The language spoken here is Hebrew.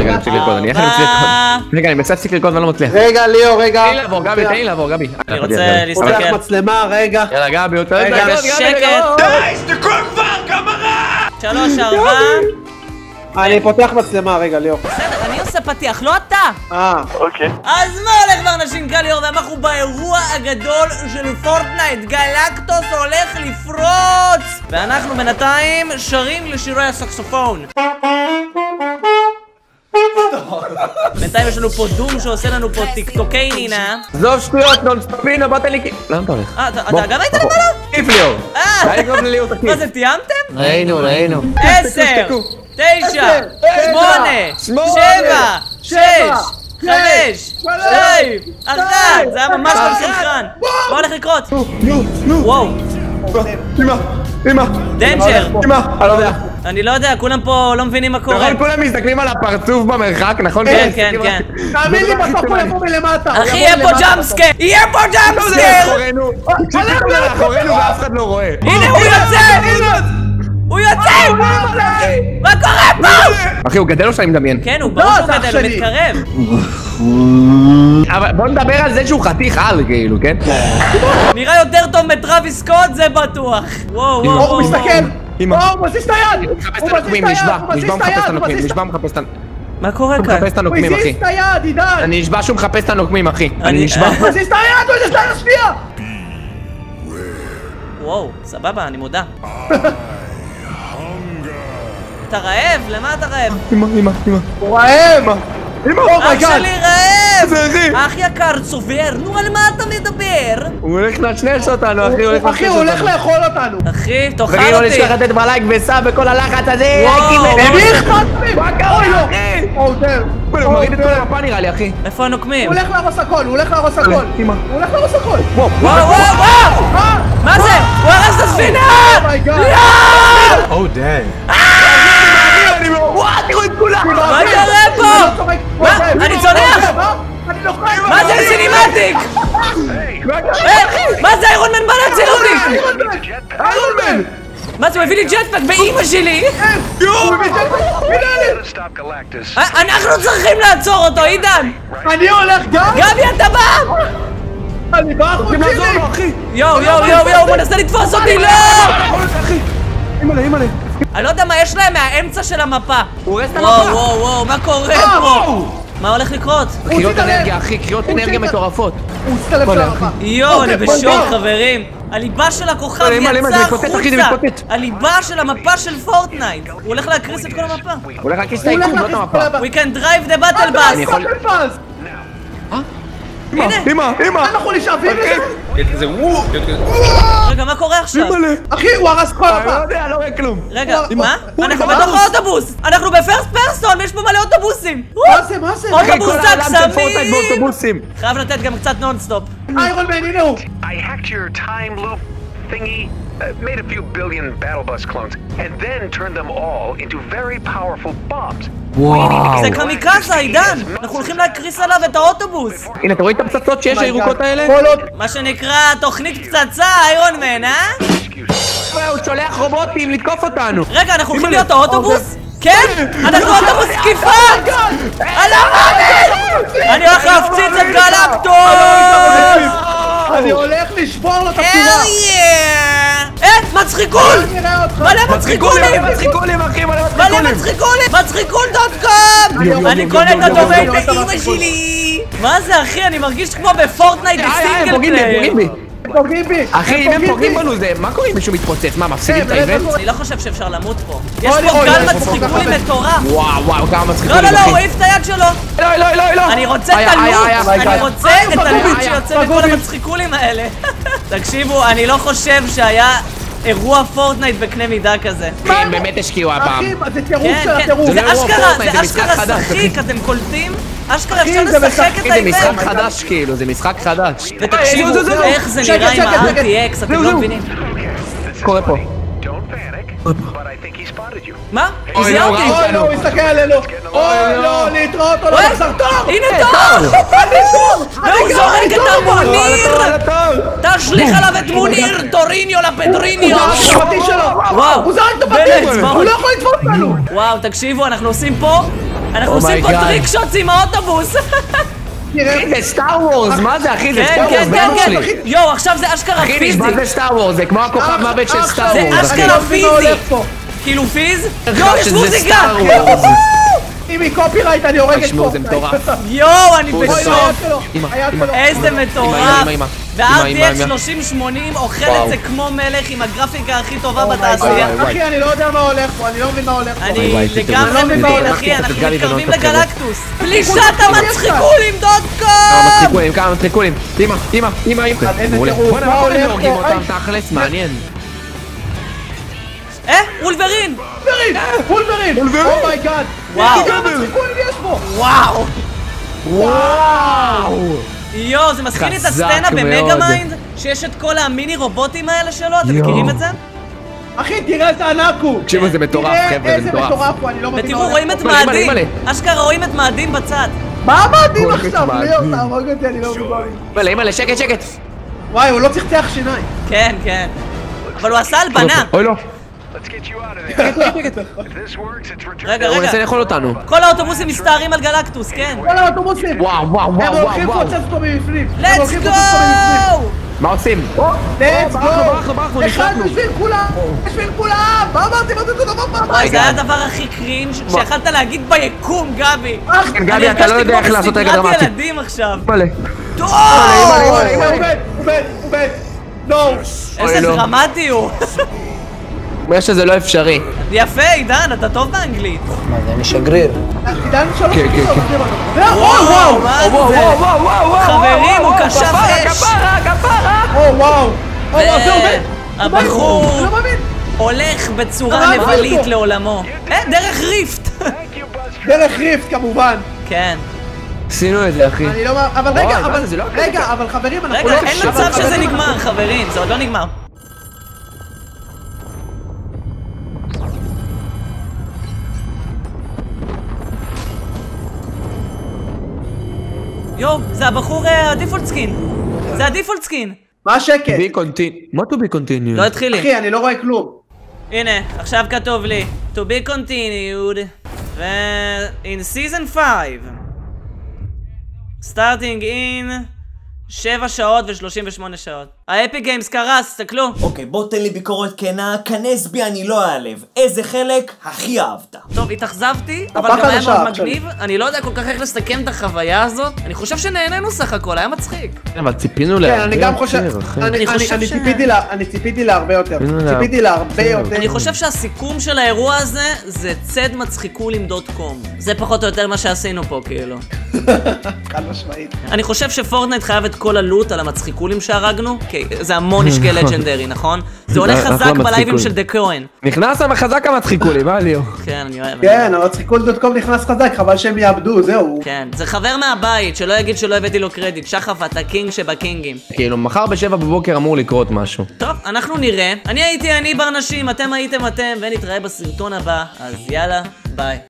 רגע, אני מפסיק לרקוד, אני מנסה להפסיק לרקוד ואני לא מצליח. רגע, ליאור, רגע. תן לי לעבור, גבי, תן לי לעבור, גבי. אני רוצה להסתכל. פותח מצלמה, רגע. יאללה, גבי, אותו רגע, שקט. 3, 4. אני פותח מצלמה, רגע, ליאור. בסדר, אני עושה פתיח, לא אתה. אוקיי. אז מה הולך כבר נשים קליור, ואנחנו באירוע הגדול של פורטנייט. גלקטוס הולך לפרוץ, ואנחנו בינתיים שרים לשירי הסקסופון. בינתיים יש לנו פה דום שעושה לנו פה טיקטוקי נינה. זוב שטויות, נונסטופינו, באת לי... לאן אתה הולך? אתה גם היית למעלה? תקיף ליאור. די לגרום לליאור תקיף. מה זה, תיאמתם? ראינו. 10, 9, 8, 7, 6, 5, 2, 1. זה היה ממש לא מסונכרן. מה הולך לקרות? וואו. אמא. דנג'ר. אמא. אני לא יודע. אני לא יודע, כולם פה לא מבינים מה קורה. נכון, כולם מסתכלים על הפרצוף במרחק, נכון? כן. תאמין לי, בסוף הוא יבוא מלמטה. אחי, יהיה פה ג'אמפסקר! יהיה פה ג'אמפסקר! מאחורינו ואף אחד לא רואה. הנה, הוא יוצא! הוא יוצא! מה קורה פה? אחי, הוא גדל או שאני מדמיין? כן, הוא ברור שהוא גדל, הוא מתקרב. אבל בוא נדבר על זה שהוא חתיך על, כאילו, כן? נראה יותר טוב מטרוויס סקוט, זה בטוח. וואו. הוא מסתכל. הוא מזיז את היד. נשבע מחפש את הנוקמים. מה קורה כאן? מחפש את הנוקמים, הוא אחי. הזיז את היד, עידן. אני נשבע שהוא מחפש את הנוקמים, אחי. אני נשבע. הוא מזיז את היד, הוא מזיז את היד, שנייה. וואו, סבבה, אני מודע. אתה רעב? למה אתה רעב? אמא. הוא רעב. אח שלי רעב! זה אחי! אח יקר צובר, נו על מה אתה מדבר? הוא הולך לנשנש אותנו, אחי, הוא הולך לאכול אותנו. אחי, תאכל אחי, לא אותי. נשכח לתת בלייק וסאב בכל הלחץ הזה. וואו. למי אכפת לי? מה קרה, אחי? הוא מוריד את כל המפה נראה לי, אחי. איפה הנוקמים? הולך להרוס הכל, הוא הולך להרוס הכל. אמא. הוא הולך להרוס הכל. וואו! מה זה? הוא הרס את הספינה! או דיי. וואו, תראו את כולם. מה קורה פה? מה? אני צונח! מה זה סינימטיק? מה זה איירון מן בא להציל אותי? איירון מן! מה זה, הוא הביא לי ג'טפק באמא שלי? אנחנו צריכים לעצור אותו, עידן! אני הולך גם? גבי, אתה בא! אני בא, רוצים לעזור, אחי! יואו, הוא מנסה לתפוס אותי, לא! אימא'לה. אני לא יודע מה יש להם מהאמצע של המפה. הוא הורס את המפה. וואו, מה קורה פה? מה הולך לקרות? קריאות אנרגיה, אחי, קריאות אנרגיה מטורפות. הוא הצטלף של המפה. יואו, אני בשוק, חברים. הליבה של הכוכב יצא החוצה. הליבה של המפה של פורטנייט. הוא הולך להקריס את כל המפה. הוא הולך להקיס את העיקום, לא את המפה. We can drive the battle bus. אמא! אנחנו נשאבים לזה? רגע, מה קורה עכשיו? אחי, הוא הרס כל לא המפה. יודע, לא רואה כלום. רגע, מה? אנחנו בתוך האוטובוס! אנחנו בפרסט פרסון ויש פה מלא אוטובוסים! מה זה? אוטובוס כל העולם של פורטנייט הקסמים! באוטובוסים. חייב לתת גם קצת נונסטופ. איירון מן, הנה הוא. I hacked your time loop thingy, made a few billion battle bus clones, and then turned them all into very powerful bombs. וואו. זה קמיקזה, עידן! אנחנו הולכים להקריס עליו את האוטובוס! הנה, אתה רואה את הפצצות שיש הירוקות האלה? כל עוד... מה שנקרא תוכנית פצצה, איירון מן, אה? הוא שולח רובוטים לתקוף אותנו. רגע, אנחנו הולכים להיות האוטובוס? כן? אנחנו אוטובוס תקיפה! על המוות! אני הולך להפציץ את גלקטוס! אני הולך לשבור לו את הל הצורה. יא! מצחיקול! מלא מצחיקולים! מלא מצחיקולים! מצחיקול.com! אני קונה את הדומיין לאמא שלי! מה זה אחי? אני מרגיש כמו בפורטנייט בסינגל פלייר! פוגעים בי! אחי, אם הם פוגעים בנו זה... מה קורה אם מישהו מתפוצץ? מה, מפסידים את האיבנט? אני לא חושב שאפשר למות פה. יש פה גל מצחיקולים מטורף! וואו, כמה מצחיקולים, לא, אחי. הוא העיף את היד שלו! לא! אני רוצה את הלוט! אני רוצה את הלוט שיוצא מכל המצחיקולים האלה! תקשיבו, אני לא חושב שהיה אירוע פורטנייט בקנה מידה כזה. כן, באמת השקיעו הפעם. אחי, זה טירוף של הטירוף. זה אשכרה שחיק, אתם קולטים? אשכרה אפשר לשחק את זה משחק האיבנט. חדש כאילו, זה משחק חדש. ותקשיבו איך זה נראה עם ה-RTX, אתם לא מבינים. קורה פה. מה? הוא זיהה אותי! אוי לא, הוא הסתכל עלינו! אוי לא, להתראות או לא לחזר תור! הנה תור! והוא זורק את המוניר! תשליך עליו את מוניר! טוריניו לפטריניו! הוא זורק את הפטיש! הוא לא יכול לתפוס אותנו! וואו, תקשיבו, אנחנו עושים פה אנחנו עושים פה טריק שוטס עם האוטובוס. אחי, זה סטאר וורס, מה זה אחי? זה כן, סטאר כן, וורס, כן, כן. יואו, עכשיו זה אשכרה אחי, פיזי. נשבע זה סטאר וורס, זה כמו הכוכב מוות של סטאר זה וורס, אחי. אשכרה פיזי. כאילו פיז? יואו, יש שזה מוזיקה! סטאר וורס. אם היא קופירייט אני הורג את תשמעו, זה מטורף. יואו, אני אוי, בשוק. איזה מטורף. ו-RTX 3080 אוכל את זה כמו מלך עם הגרפיקה הכי טובה בתעשייה. אחי, אני לא יודע מה הולך פה, אני לא מבין מה הולך פה. אני לגמרי מבין, אחי, אנחנו מתקרבים לגלקטוס. פלישת המצחיקולים.com! כמה מצחיקולים. אמא. מעולה. בוא נראה הורגים אותם תכלס, מעניין. וולברין! וולברין! אומייגאד! וואו. כמה מצחיקולים יש פה? וואו! יואו, זה מזכיר לי את הסצנה במגה מיינד, שיש את כל המיני רובוטים האלה שלו, אתם מכירים את זה? אחי, תראה איזה ענק הוא! תקשיבו, זה מטורף, חבר'ה, זה איזה מטורף. מטורף הוא, אני לא מבין. ותראו, רואים את מאדים. אשכרה רואים את מאדים בצד. מה המאדים עכשיו? ליאור, תהרוג אותי, אני לא מבין. אימא'לה, שקט. וואי, הוא לא צחצח שיניים. כן. אבל הוא עשה הלבנה. אוי לא. Let's get you out of there. If this works, it's return. רגע. הוא מנסה לאכול אותנו. כל האוטובוסים מסתערים על גלקטוס, כן. כל האוטובוסים. וואו. הם הולכים לפוצץ אותו מבפנים. לטס גו! מה עושים? לטס גו! ברחנו, אחד נשלטנו. בשביל כולם! מה אמרתי? מה זה דבר פעם? וואי, זה היה הדבר הכי קרינג' שיכלת להגיד ביקום, גבי. גבי, אתה לא יודע איך לעשות רגע דרמטי. אני הרגשתי כמו בסדרת ילדים עכשיו. מלא. טוב! הוא מת! נו! איזה לא. דרמטי הוא. אומר שזה לא אפשרי. יפה, עידן, אתה טוב באנגלית. מה זה, אני שגריר. עידן שלוש כן. וואו, מה זה? חברים, הוא קשב אש. וואו! זה עובד! הבחור לא מאמין! הולך בצורה נבלית לעולמו. דרך ריפט. דרך ריפט כמובן! כן. עשינו את זה, אחי. אני לא... אבל רגע, אבל חברים, אנחנו רגע, לא... אין מצב שזה נגמר, חברים, זה עוד לא נגמר. יואו, זה הבחור הדיפולט סקין. זה הדיפולט סקין. מה השקט? בי קונטיניו. מה to be continued? לא התחיל לי. אחי, אני לא רואה כלום. הנה, עכשיו כתוב לי to be continued in season 5 starting in 7 שעות ו38 שעות. האפיק גיימס קרס, תסתכלו. אוקיי, בוא תן לי ביקורת כנה, כנס בי אני לא אעלב. איזה חלק הכי אהבת? טוב, התאכזבתי, אבל גם היה מאוד מגניב. אני לא יודע כל כך איך לסתכם את החוויה הזאת. אני חושב שנהנינו סך הכל, היה מצחיק. אבל ציפינו כן, אני גם חושב... אני ציפיתי להרבה יותר. אני חושב שהסיכום של האירוע הזה זה צדמצחיקולים.com. זה פחות או יותר מה שעשינו פה, כאילו. חד משמעית. אני חושב שפורטנייט חייב את כל הלוט על המצחיקולים שהרגנו, כי זה המון משקי לג'נדרי, נכון? זה הולך חזק בלייבים של דה כהן. נכנס שם חזק המצחיקולים, ליאו? כן, אני אוהב. כן, המצחיקול.com נכנס חזק, חבל שהם יאבדו, זהו. כן, זה חבר מהבית, שלא יגיד שלא הבאתי לו קרדיט. שחף, אתה קינג שבקינגים. כאילו, מחר ב7 בבוקר אמור לקרות משהו. טוב, אנחנו נראה. אני הייתי אני בר נשים, אתם הייתם אתם, ונתראה בסרטון הבא. אז יאללה, ביי.